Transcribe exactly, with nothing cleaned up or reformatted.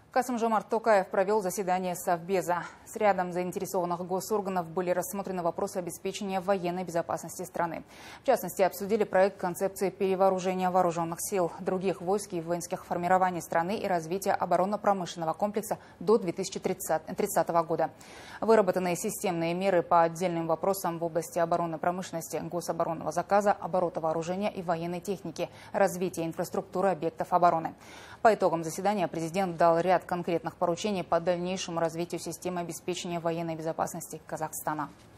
Касым-Жомарт Токаев провел заседание Совбеза. С рядом заинтересованных госорганов были рассмотрены вопросы обеспечения военной безопасности страны. В частности, обсудили проект концепции перевооружения вооруженных сил, других войск и воинских формирований страны и развития оборонно-промышленного комплекса до две тысячи тридцатого года. Выработанные системные меры по отдельным вопросам в области оборонной промышленности, гособоронного заказа, оборота вооружения и военной техники, развития инфраструктуры объектов обороны. По итогам заседания президент дал ряд конкретных поручений по дальнейшему развитию системы обеспечения военной безопасности Казахстана.